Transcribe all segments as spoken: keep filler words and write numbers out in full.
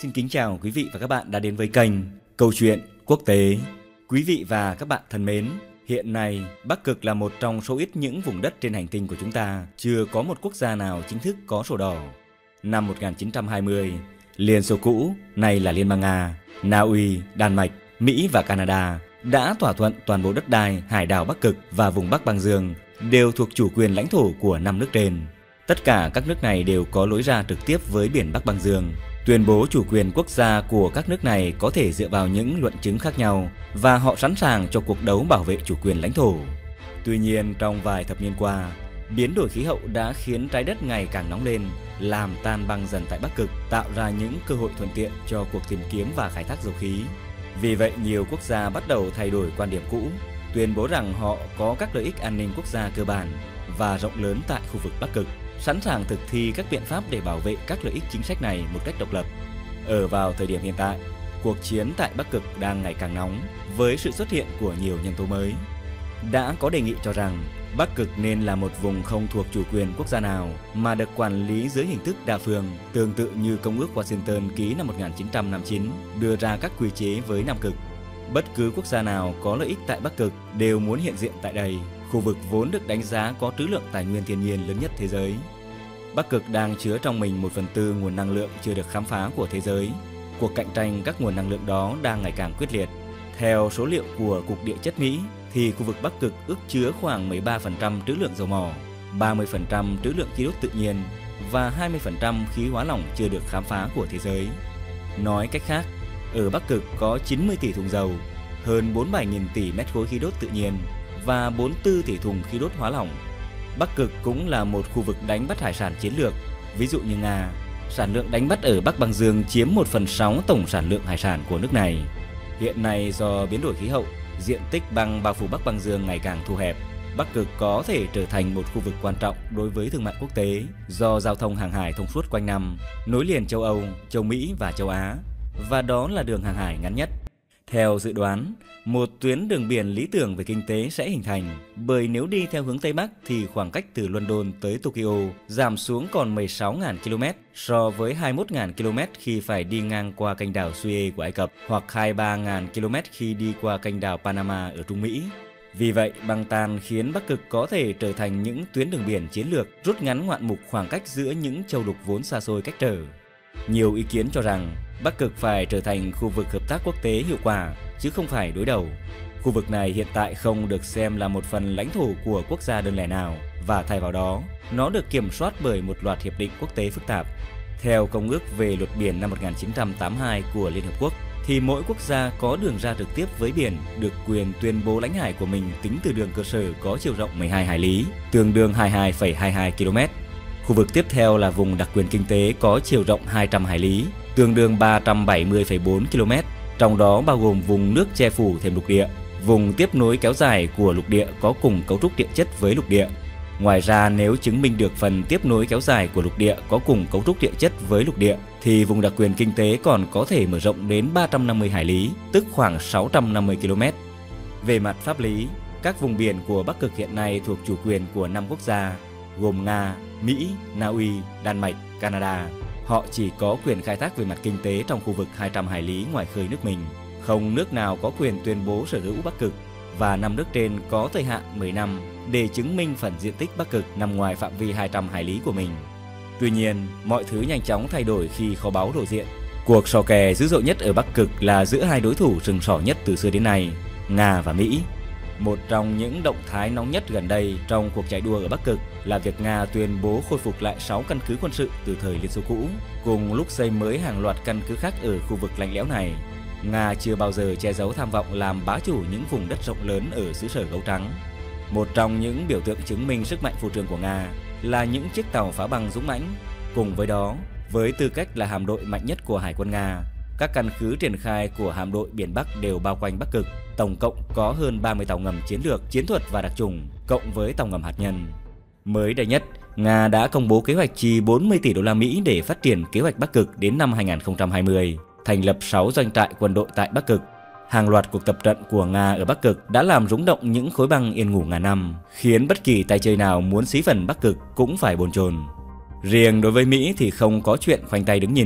Xin kính chào quý vị và các bạn đã đến với kênh Câu chuyện Quốc tế. Quý vị và các bạn thân mến, hiện nay Bắc Cực là một trong số ít những vùng đất trên hành tinh của chúng ta chưa có một quốc gia nào chính thức có sổ đỏ. Năm một nghìn chín trăm hai mươi, Liên Xô cũ, nay là Liên bang Nga, Na Uy, Đan Mạch, Mỹ và Canada đã thỏa thuận toàn bộ đất đai, hải đảo Bắc Cực và vùng Bắc băng dương đều thuộc chủ quyền lãnh thổ của năm nước trên. Tất cả các nước này đều có lối ra trực tiếp với biển Bắc băng dương. Tuyên bố chủ quyền quốc gia của các nước này có thể dựa vào những luận chứng khác nhau và họ sẵn sàng cho cuộc đấu bảo vệ chủ quyền lãnh thổ. Tuy nhiên, trong vài thập niên qua, biến đổi khí hậu đã khiến trái đất ngày càng nóng lên, làm tan băng dần tại Bắc Cực, tạo ra những cơ hội thuận tiện cho cuộc tìm kiếm và khai thác dầu khí. Vì vậy, nhiều quốc gia bắt đầu thay đổi quan điểm cũ, tuyên bố rằng họ có các lợi ích an ninh quốc gia cơ bản và rộng lớn tại khu vực Bắc Cực, sẵn sàng thực thi các biện pháp để bảo vệ các lợi ích chính sách này một cách độc lập. Ở vào thời điểm hiện tại, cuộc chiến tại Bắc Cực đang ngày càng nóng với sự xuất hiện của nhiều nhân tố mới. Đã có đề nghị cho rằng Bắc Cực nên là một vùng không thuộc chủ quyền quốc gia nào mà được quản lý dưới hình thức đa phương, tương tự như Công ước Washington ký năm một nghìn chín trăm năm mươi chín đưa ra các quy chế với Nam Cực. Bất cứ quốc gia nào có lợi ích tại Bắc Cực đều muốn hiện diện tại đây, khu vực vốn được đánh giá có trữ lượng tài nguyên thiên nhiên lớn nhất thế giới. Bắc Cực đang chứa trong mình một phần tư nguồn năng lượng chưa được khám phá của thế giới. Cuộc cạnh tranh các nguồn năng lượng đó đang ngày càng quyết liệt. Theo số liệu của Cục Địa chất Mỹ, thì khu vực Bắc Cực ước chứa khoảng mười ba phần trăm trữ lượng dầu mỏ, ba mươi phần trăm trữ lượng khí đốt tự nhiên và hai mươi phần trăm khí hóa lỏng chưa được khám phá của thế giới. Nói cách khác, ở Bắc Cực có chín mươi tỷ thùng dầu, hơn bốn mươi bảy nghìn tỷ mét khối khí đốt tự nhiên và bốn mươi tư tỷ thùng khí đốt hóa lỏng. Bắc Cực cũng là một khu vực đánh bắt hải sản chiến lược. Ví dụ như Nga, sản lượng đánh bắt ở Bắc băng dương chiếm một phần sáu tổng sản lượng hải sản của nước này. Hiện nay do biến đổi khí hậu, diện tích băng bao phủ Bắc băng dương ngày càng thu hẹp. Bắc Cực có thể trở thành một khu vực quan trọng đối với thương mại quốc tế do giao thông hàng hải thông suốt quanh năm, nối liền châu Âu, châu Mỹ và châu Á, và đó là đường hàng hải ngắn nhất. Theo dự đoán, một tuyến đường biển lý tưởng về kinh tế sẽ hình thành, bởi nếu đi theo hướng Tây Bắc thì khoảng cách từ London tới Tokyo giảm xuống còn mười sáu nghìn ki lô mét so với hai mươi mốt nghìn ki lô mét khi phải đi ngang qua kênh đảo Suez của Ai Cập hoặc hai mươi ba nghìn ki lô mét khi đi qua kênh đảo Panama ở Trung Mỹ. Vì vậy, băng tan khiến Bắc Cực có thể trở thành những tuyến đường biển chiến lược rút ngắn ngoạn mục khoảng cách giữa những châu lục vốn xa xôi cách trở. Nhiều ý kiến cho rằng Bắc Cực phải trở thành khu vực hợp tác quốc tế hiệu quả, chứ không phải đối đầu. Khu vực này hiện tại không được xem là một phần lãnh thổ của quốc gia đơn lẻ nào, và thay vào đó, nó được kiểm soát bởi một loạt hiệp định quốc tế phức tạp. Theo Công ước về luật biển năm một nghìn chín trăm tám mươi hai của Liên Hợp Quốc, thì mỗi quốc gia có đường ra trực tiếp với biển được quyền tuyên bố lãnh hải của mình tính từ đường cơ sở có chiều rộng mười hai hải lý, tương đương hai mươi hai phẩy hai mươi hai ki lô mét. Khu vực tiếp theo là vùng đặc quyền kinh tế có chiều rộng hai trăm hải lý, tương đương ba trăm bảy mươi phẩy bốn ki lô mét, trong đó bao gồm vùng nước che phủ thêm lục địa, vùng tiếp nối kéo dài của lục địa có cùng cấu trúc địa chất với lục địa. Ngoài ra, nếu chứng minh được phần tiếp nối kéo dài của lục địa có cùng cấu trúc địa chất với lục địa, thì vùng đặc quyền kinh tế còn có thể mở rộng đến ba trăm năm mươi hải lý, tức khoảng sáu trăm năm mươi ki lô mét. Về mặt pháp lý, các vùng biển của Bắc Cực hiện nay thuộc chủ quyền của năm quốc gia, gồm Nga, Mỹ, Na Uy, Đan Mạch, Canada. Họ chỉ có quyền khai thác về mặt kinh tế trong khu vực hai trăm hải lý ngoài khơi nước mình. Không nước nào có quyền tuyên bố sở hữu Bắc Cực, và năm nước trên có thời hạn mười năm để chứng minh phần diện tích Bắc Cực nằm ngoài phạm vi hai trăm hải lý của mình. Tuy nhiên, mọi thứ nhanh chóng thay đổi khi kho báu lộ diện. Cuộc sò kè dữ dội nhất ở Bắc Cực là giữa hai đối thủ sừng sỏ nhất từ xưa đến nay, Nga và Mỹ. Một trong những động thái nóng nhất gần đây trong cuộc chạy đua ở Bắc Cực là việc Nga tuyên bố khôi phục lại sáu căn cứ quân sự từ thời Liên Xô cũ, cùng lúc xây mới hàng loạt căn cứ khác ở khu vực lạnh lẽo này. Nga chưa bao giờ che giấu tham vọng làm bá chủ những vùng đất rộng lớn ở xứ sở gấu trắng. Một trong những biểu tượng chứng minh sức mạnh phô trương của Nga là những chiếc tàu phá băng dũng mãnh. Cùng với đó, với tư cách là hạm đội mạnh nhất của Hải quân Nga, các căn cứ triển khai của hạm đội biển Bắc đều bao quanh Bắc Cực. Tổng cộng có hơn ba mươi tàu ngầm chiến lược, chiến thuật và đặc trùng, cộng với tàu ngầm hạt nhân. Mới đây nhất, Nga đã công bố kế hoạch chi bốn mươi tỷ đô la Mỹ để phát triển kế hoạch Bắc Cực đến năm hai nghìn không trăm hai mươi, thành lập sáu doanh trại quân đội tại Bắc Cực. Hàng loạt cuộc tập trận của Nga ở Bắc Cực đã làm rung động những khối băng yên ngủ ngàn năm, khiến bất kỳ tay chơi nào muốn xí phần Bắc Cực cũng phải bồn chồn. Riêng đối với Mỹ thì không có chuyện khoanh tay đứng nhìn.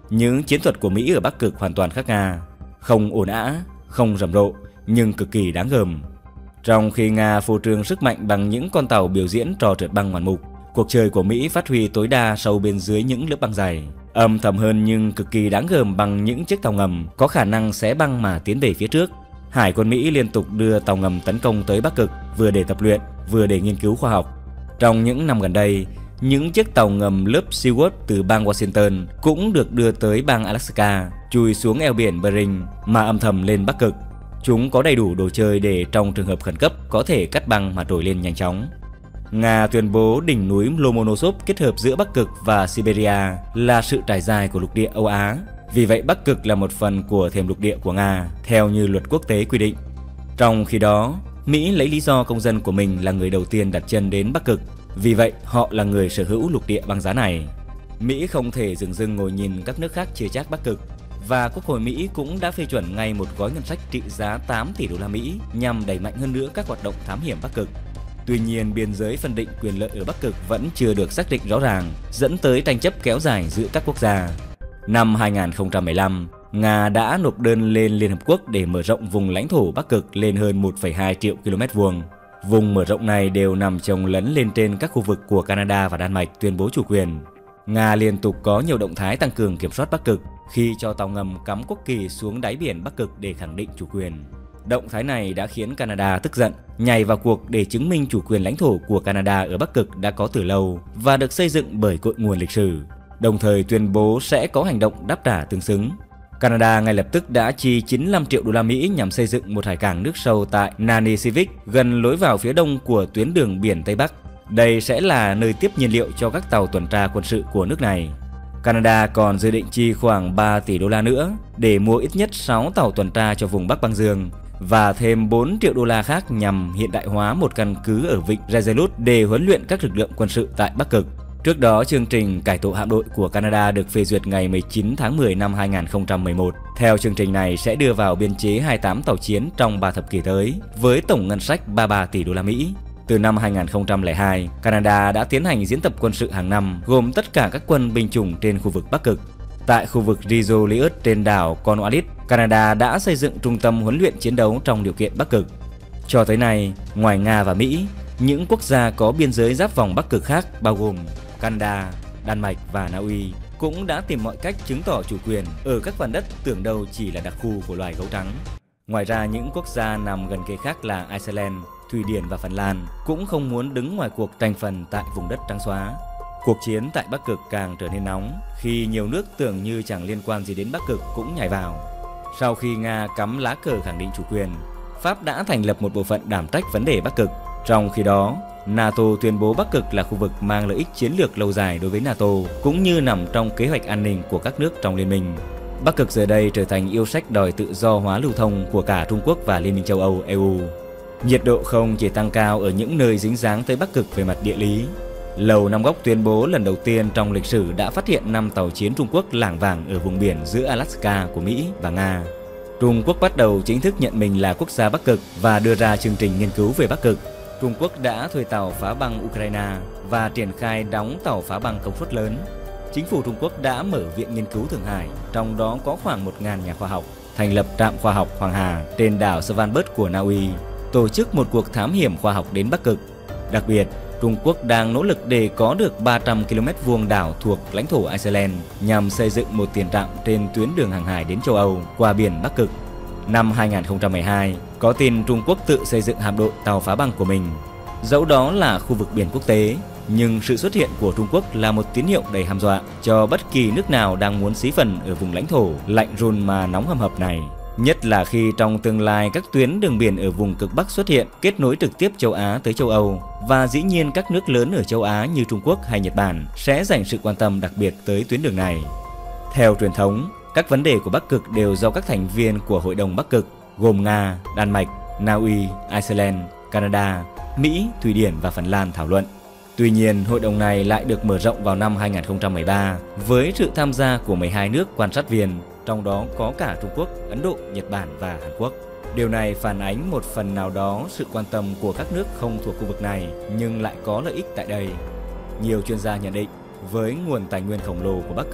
Những chiến thuật của Mỹ ở Bắc Cực hoàn toàn khác Nga, không ồn ào, không rầm rộ nhưng cực kỳ đáng gờm. Trong khi Nga phô trương sức mạnh bằng những con tàu biểu diễn trò trượt băng ngoạn mục, cuộc chơi của Mỹ phát huy tối đa sâu bên dưới những lớp băng dày, âm thầm hơn nhưng cực kỳ đáng gờm bằng những chiếc tàu ngầm có khả năng xé băng mà tiến về phía trước. Hải quân Mỹ liên tục đưa tàu ngầm tấn công tới Bắc Cực, vừa để tập luyện, vừa để nghiên cứu khoa học. Trong những năm gần đây, những chiếc tàu ngầm lớp Seward từ bang Washington cũng được đưa tới bang Alaska, chui xuống eo biển Bering mà âm thầm lên Bắc Cực. Chúng có đầy đủ đồ chơi để trong trường hợp khẩn cấp có thể cắt băng mà trồi lên nhanh chóng. Nga tuyên bố đỉnh núi Lomonosov kết hợp giữa Bắc Cực và Siberia là sự trải dài của lục địa Âu Á. Vì vậy Bắc Cực là một phần của thềm lục địa của Nga, theo như luật quốc tế quy định. Trong khi đó, Mỹ lấy lý do công dân của mình là người đầu tiên đặt chân đến Bắc Cực. Vì vậy, họ là người sở hữu lục địa băng giá này. Mỹ không thể dừng dưng ngồi nhìn các nước khác chia chác Bắc Cực. Và Quốc hội Mỹ cũng đã phê chuẩn ngay một gói ngân sách trị giá tám tỷ đô la Mỹ nhằm đẩy mạnh hơn nữa các hoạt động thám hiểm Bắc Cực. Tuy nhiên, biên giới phân định quyền lợi ở Bắc Cực vẫn chưa được xác định rõ ràng, dẫn tới tranh chấp kéo dài giữa các quốc gia. Năm hai nghìn không trăm mười lăm, Nga đã nộp đơn lên Liên Hợp Quốc để mở rộng vùng lãnh thổ Bắc Cực lên hơn một phẩy hai triệu ki lô mét vuông. Vùng mở rộng này đều nằm chồng lấn lên trên các khu vực của Canada và Đan Mạch tuyên bố chủ quyền. Nga liên tục có nhiều động thái tăng cường kiểm soát Bắc Cực khi cho tàu ngầm cắm quốc kỳ xuống đáy biển Bắc Cực để khẳng định chủ quyền. Động thái này đã khiến Canada tức giận, nhảy vào cuộc để chứng minh chủ quyền lãnh thổ của Canada ở Bắc Cực đã có từ lâu và được xây dựng bởi cội nguồn lịch sử, đồng thời tuyên bố sẽ có hành động đáp trả tương xứng. Canada ngay lập tức đã chi chín mươi lăm triệu đô la Mỹ nhằm xây dựng một hải cảng nước sâu tại Nanisivik, gần lối vào phía đông của tuyến đường biển Tây Bắc. Đây sẽ là nơi tiếp nhiên liệu cho các tàu tuần tra quân sự của nước này. Canada còn dự định chi khoảng ba tỷ đô la nữa để mua ít nhất sáu tàu tuần tra cho vùng Bắc Băng Dương và thêm bốn triệu đô la khác nhằm hiện đại hóa một căn cứ ở vịnh Resolute để huấn luyện các lực lượng quân sự tại Bắc Cực. Trước đó, chương trình cải tổ hạm đội của Canada được phê duyệt ngày mười chín tháng mười năm hai nghìn không trăm mười một. Theo chương trình này sẽ đưa vào biên chế hai mươi tám tàu chiến trong ba thập kỷ tới, với tổng ngân sách ba mươi ba tỷ đô la Mỹ. Từ năm hai nghìn không trăm lẻ hai, Canada đã tiến hành diễn tập quân sự hàng năm, gồm tất cả các quân binh chủng trên khu vực Bắc Cực. Tại khu vực Rizolius trên đảo Cornwallis, Canada đã xây dựng trung tâm huấn luyện chiến đấu trong điều kiện Bắc Cực. Cho tới nay, ngoài Nga và Mỹ, những quốc gia có biên giới giáp vòng Bắc Cực khác bao gồm Canada, Đan Mạch và Na Uy cũng đã tìm mọi cách chứng tỏ chủ quyền ở các phần đất tưởng đâu chỉ là đặc khu của loài gấu trắng. Ngoài ra, những quốc gia nằm gần kề khác là Iceland, Thụy Điển và Phần Lan cũng không muốn đứng ngoài cuộc tranh phần tại vùng đất trắng xóa. Cuộc chiến tại Bắc Cực càng trở nên nóng khi nhiều nước tưởng như chẳng liên quan gì đến Bắc Cực cũng nhảy vào. Sau khi Nga cắm lá cờ khẳng định chủ quyền, Pháp đã thành lập một bộ phận đảm trách vấn đề Bắc Cực. Trong khi đó, NATO tuyên bố Bắc Cực là khu vực mang lợi ích chiến lược lâu dài đối với NATO, cũng như nằm trong kế hoạch an ninh của các nước trong liên minh. Bắc Cực giờ đây trở thành yêu sách đòi tự do hóa lưu thông của cả Trung Quốc và Liên minh châu Âu E U. Nhiệt độ không chỉ tăng cao ở những nơi dính dáng tới Bắc Cực về mặt địa lý. Lầu Năm Góc tuyên bố lần đầu tiên trong lịch sử đã phát hiện năm tàu chiến Trung Quốc lảng vảng ở vùng biển giữa Alaska của Mỹ và Nga. Trung Quốc bắt đầu chính thức nhận mình là quốc gia Bắc Cực và đưa ra chương trình nghiên cứu về Bắc Cực. Trung Quốc đã thuê tàu phá băng Ukraine và triển khai đóng tàu phá băng công suất lớn. Chính phủ Trung Quốc đã mở Viện Nghiên cứu Thượng Hải, trong đó có khoảng một nghìn nhà khoa học, thành lập trạm khoa học Hoàng Hà trên đảo Svalbard của Na Uy, tổ chức một cuộc thám hiểm khoa học đến Bắc Cực. Đặc biệt, Trung Quốc đang nỗ lực để có được ba trăm ki lô mét vuông đảo thuộc lãnh thổ Iceland nhằm xây dựng một tiền trạm trên tuyến đường hàng hải đến châu Âu qua biển Bắc Cực. Năm hai nghìn không trăm mười hai, có tin Trung Quốc tự xây dựng hạm đội tàu phá băng của mình. Dẫu đó là khu vực biển quốc tế, nhưng sự xuất hiện của Trung Quốc là một tín hiệu đầy hăm dọa cho bất kỳ nước nào đang muốn xí phần ở vùng lãnh thổ lạnh run mà nóng hầm hập này. Nhất là khi trong tương lai các tuyến đường biển ở vùng cực Bắc xuất hiện, kết nối trực tiếp châu Á tới châu Âu, và dĩ nhiên các nước lớn ở châu Á như Trung Quốc hay Nhật Bản sẽ dành sự quan tâm đặc biệt tới tuyến đường này. Theo truyền thống, các vấn đề của Bắc Cực đều do các thành viên của Hội đồng Bắc Cực gồm Nga, Đan Mạch, Na Uy, Iceland, Canada, Mỹ, Thụy Điển và Phần Lan thảo luận. Tuy nhiên, hội đồng này lại được mở rộng vào năm hai nghìn không trăm mười ba với sự tham gia của mười hai nước quan sát viên, trong đó có cả Trung Quốc, Ấn Độ, Nhật Bản và Hàn Quốc. Điều này phản ánh một phần nào đó sự quan tâm của các nước không thuộc khu vực này nhưng lại có lợi ích tại đây. Nhiều chuyên gia nhận định, với nguồn tài nguyên khổng lồ của Bắc Cực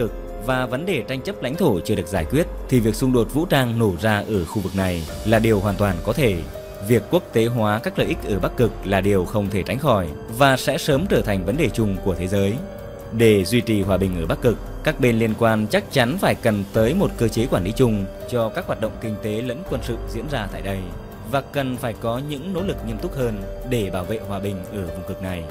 và vấn đề tranh chấp lãnh thổ chưa được giải quyết thì việc xung đột vũ trang nổ ra ở khu vực này là điều hoàn toàn có thể. Việc quốc tế hóa các lợi ích ở Bắc Cực là điều không thể tránh khỏi và sẽ sớm trở thành vấn đề chung của thế giới. Để duy trì hòa bình ở Bắc Cực, các bên liên quan chắc chắn phải cần tới một cơ chế quản lý chung cho các hoạt động kinh tế lẫn quân sự diễn ra tại đây và cần phải có những nỗ lực nghiêm túc hơn để bảo vệ hòa bình ở vùng cực này.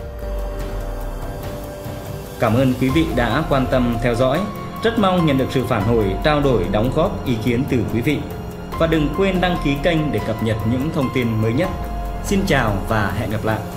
Cảm ơn quý vị đã quan tâm theo dõi. Rất mong nhận được sự phản hồi, trao đổi, đóng góp ý kiến từ quý vị. Và đừng quên đăng ký kênh để cập nhật những thông tin mới nhất. Xin chào và hẹn gặp lại!